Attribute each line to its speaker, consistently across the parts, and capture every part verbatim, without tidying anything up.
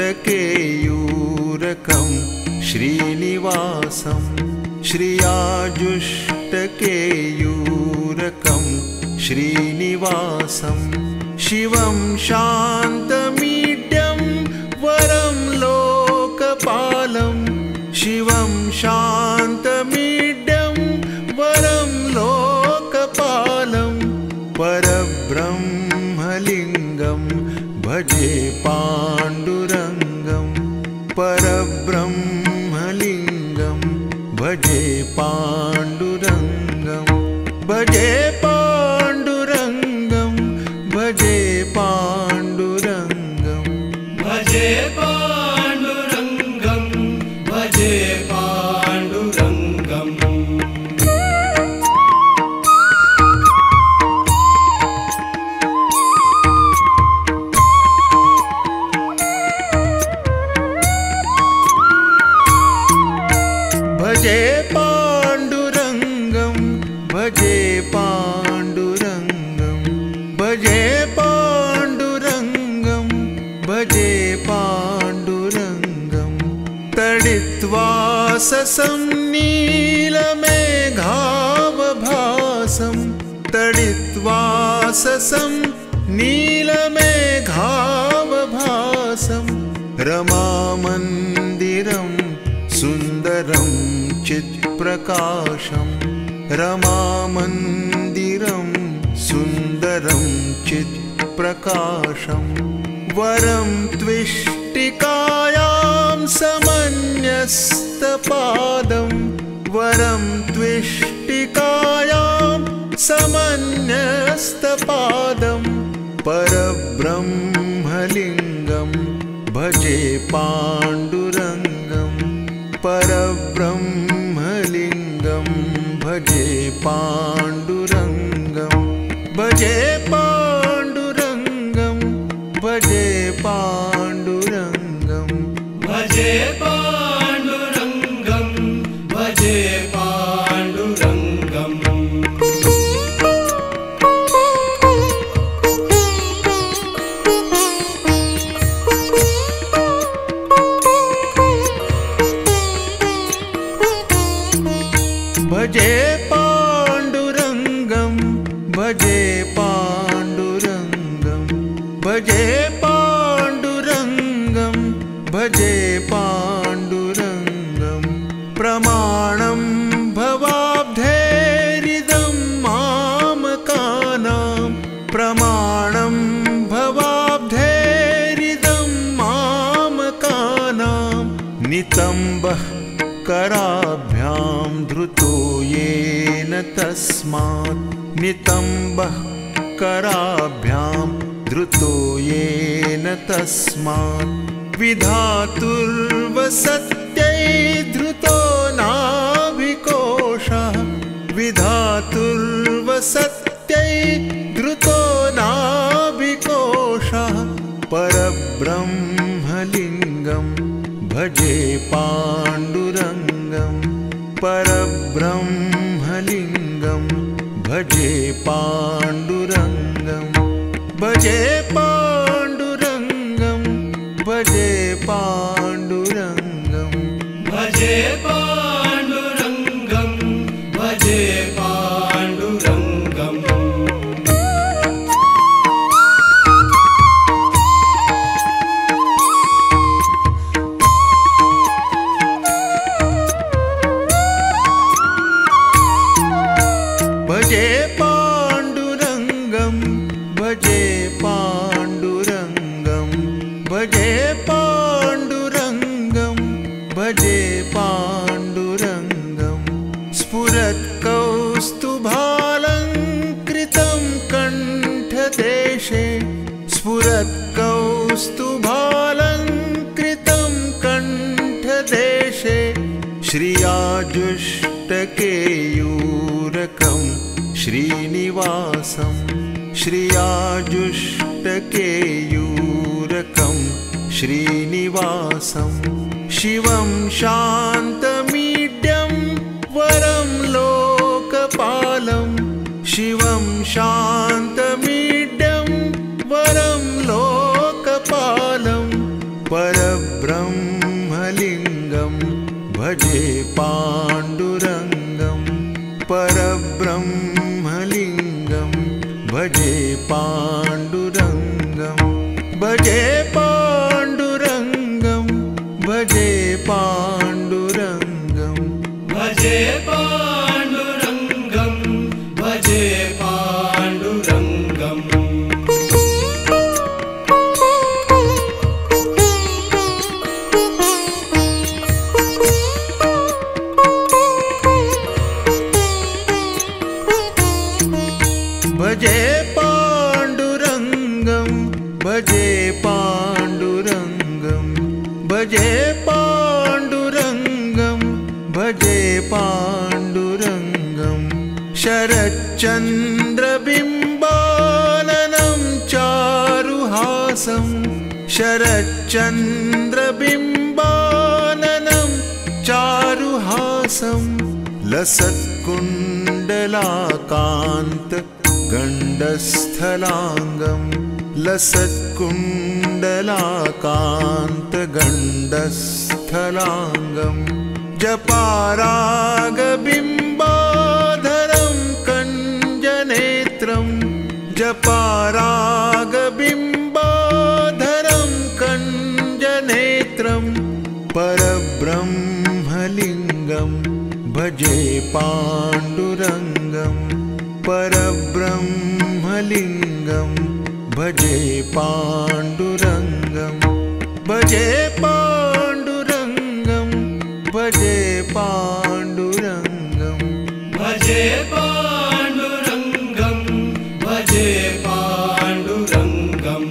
Speaker 1: श्रियाजुष्टकेयूरकं श्रीनिवासं श्रियाजुष्टकेयूरकं श्रीनिवासं शिवं शान्तमीड्यं वरं लोकपालं शिवं शान्तमीड्यं वरं लोकपालं परब्रह्मलिङ्गं भजे पाण्डुरङ्गं परब्रह्मलिङ्गं भजे पाण्डुरङ्गं भजे पाण्डुरङ्गं भजे पाण्डुरङ्गं
Speaker 2: भजे पाण्डुरङ्गं भजे पाण्डुरङ्गम्
Speaker 1: भजे पाण्डुरङ्गं भजे पाण्डुरङ्गं भजे पाण्डुरङ्गं भजे पाण्डुरङ्गं तडित्वा ससं नीलमेघावभासं तडित्वा ससं नीलमेघावभासं रमामन्दिरं सुन्दरं चित्प्रकाशं रमामन्दिरं सुन्दरं चित्प्रकाशं वरं त्विष्टिकायां समन्यस्तपादं वरं त्विष्टिकायां समन्यस्तपादं परब्रह्मलिङ्गं भजे पाण्डुरङ्गं परब्रह्मलिङ्गं भजे पाण्डुरङ्गं भजे पाण्डुरङ्गं भजे पाण्डुरङ्गं
Speaker 2: भजे पाण्डुरङ्गं भजे पाण्डुरङ्गम्
Speaker 1: भजे पाण्डुरङ्गं भजे पाण्डुरङ्गं भजे पाण्डुरङ्गं भजे पाण्डुरङ्गं प्रमाणं भवाब्धेरिदं मामकानां प्रमाणं भवाब्धेरिदं मामकानां नितम्बः कराभ्यां धृतो येन तस्मात् नितम्बः कराभ्यां धृतो येन तस्मात् विधातुर्वसत्यै धृतो नाभिकोशः विधातुर्वसत्यै धृतो नाभिकोशः परब्रह्मलिङ्गं भजे पाण्डुरङ्गं परब्रह्मलिङ्गं भजे पाण्डुरङ्गं भजे पाण्डुरङ्गं भजे पाण्डुरङ्गं
Speaker 2: भजे पाण्डुरङ्गं भजे पाण्डुरङ्गम्
Speaker 1: भजे पाण्डुरङ्गं भजे पाण्डुरङ्गं भजे पाण्डुरङ्गं भजे पाण्डुरङ्गं स्फुरत्कौस्तुभालङ्कृतं कण्ठदेशे स्फुरत्कौस्तुभालङ्कृतं कण्ठदेशे श्रियाजुष्टकेयूरकं श्रीनिवासं श्रियाजुष्टकेयूरकं श्रीनिवासं शिवं शान्तमीड्यं वरं लोकपालं शिवं शान्तमीड्यं वरं लोकपालं परब्रह्मलिङ्गं भजे पाण्डुरङ्गं परब्रह्मलिङ्गं भजे पाण्डुरङ्गं भजे पाण्डुरङ्गं भजे पाण्डुरङ्गं
Speaker 2: भजे पाण्डुरङ्गं भजे पाण्डुरङ्गम्
Speaker 1: भजे पाण्डुरङ्गं भजे पाण्डुरङ्गं भजे पाण्डुरङ्गं भजे पाण्डुरङ्गं शरच्चन्द्रबिम्बाननं चारुहासं शरच्चन्द्रबिम्बाननं चारुहासं लसत्कुण्डलाकान्त गण्डस्थलाङ्गं लसत्कुण्डलाकान्तगण्डस्थलाङ्गं जपारागबिम्बाधरं कञ्जनेत्रं जपारागबिम्बाधरं कञ्जनेत्रं परब्रह्मलिङ्गं भजे पाण्डुरङ्गं परब्रह्मलिङ्गं भजे पाण्डुरङ्गं भजे पाण्डुरङ्गं भजे पाण्डुरङ्गं
Speaker 2: भजे पाण्डुरङ्गं भजे पाण्डुरङ्गम्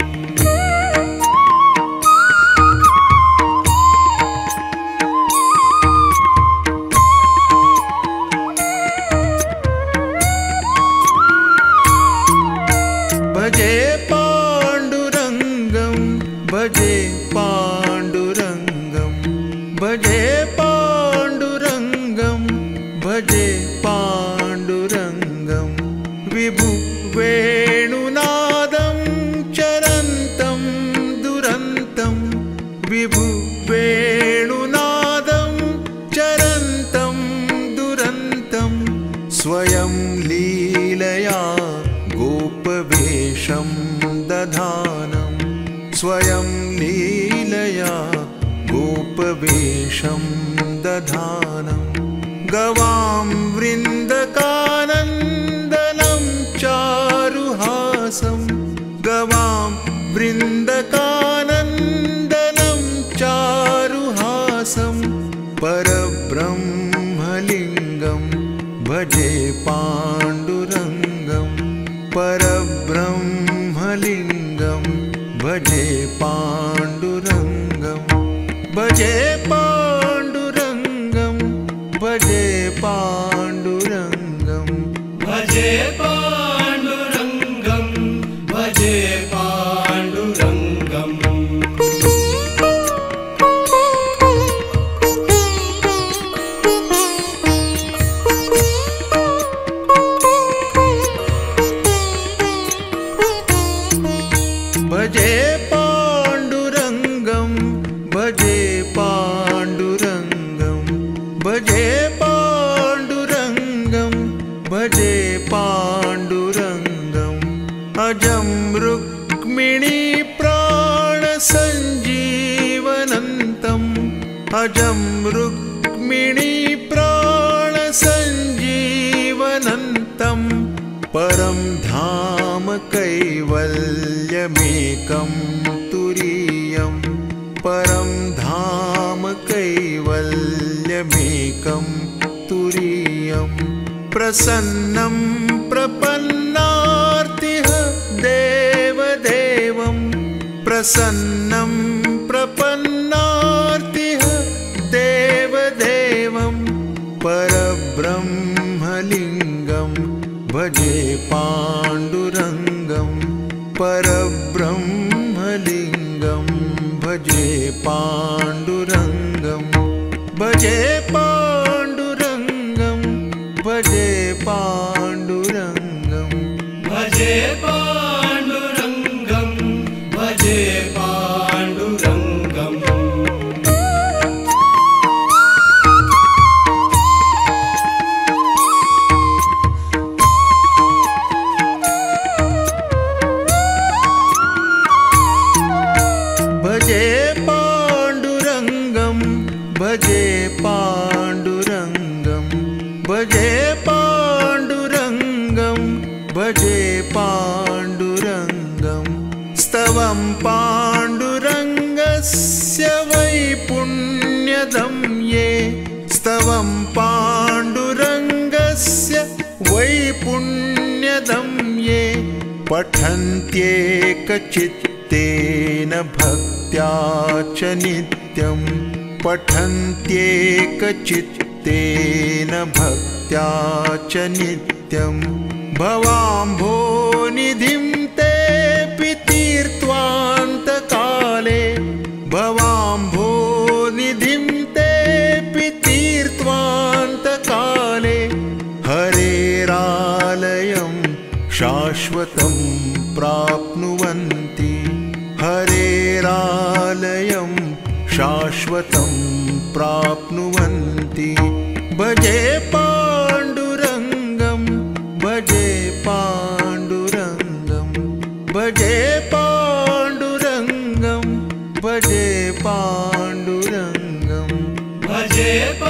Speaker 1: भजे पाण्डुरङ्गं भजे पाण्डुरङ्गं भजे पाण्डुरङ्गं भजे पाण्डुरङ्गं विभु वेणुनादं चरन्तं दुरन्तं विभु वेणुनादं चरन्तं दुरन्तं स्वयं लीलया गोपवेशं दधानं स्वयं लीलया गोपवेशं दधानं गवां वृन्दकानन्दनं चारुहासं गवां वृन्दकानन्दनं चारुहासं परब्रह्मलिङ्गं भजे पाण्डुरङ्गं परब्रह्मलिङ्गं भजे पाण्डुरङ्गं भजे पाण्डुरङ्गं भजे पाण्डुरङ्गं
Speaker 2: भजे पाण्डुरङ्गं भजे पाण्डुरङ्गम्
Speaker 1: भजे पाण्डुरङ्गं भजे पाण्डुरङ्गं भजे पाण्डुरङ्गं भजे पाण्डुरङ्गम् अजं रुक्मिणीप्राणसञ्जीवनन्तम् अजं रुक्मिणीप्राणसञ्जीवनन्तं परं धाम कैवल्यमेकं तुरीयं परं धाम कैवल्यमेकं तुरीयं प्रसन्नं प्रपन्नार्तिः देवदेवं प्रसन्नं प्रपन्नार्तिः देवदेवं परब्रह्मलिङ्गं भजे पाण्डुरङ्गं परब्रह्मलिङ्गं भजे पाण्डुरङ्गं भजे पाण्डुरङ्गं भजे पाण्डुरङ्गं
Speaker 2: भजे पाण्डुरङ्गं भजे पाण्डुरङ्गम्
Speaker 1: वासं पाण्डुरङ्गस्य वैपुण्यदं ये पठन्त्येकचित्तेन भक्त्या च नित्यं पठन्त्येकचित्तेन भक्त्या च नित्यं भवाम्भोनिधिं तेऽपि तीर्त्वान्तकाले भवाम्भोनिधिं तेऽपि तीर्त्वान्तकाले हरेरालयं शाश्वतं प्राप्नुवन्ति हरेरालयं शाश्वतं प्राप्नुवन्ति भजे पाण्डुरङ्गं भजे पाण्डुरङ्गं भजे पाण्डुरङ्गं भजे पाण्डुरङ्गं
Speaker 2: भजे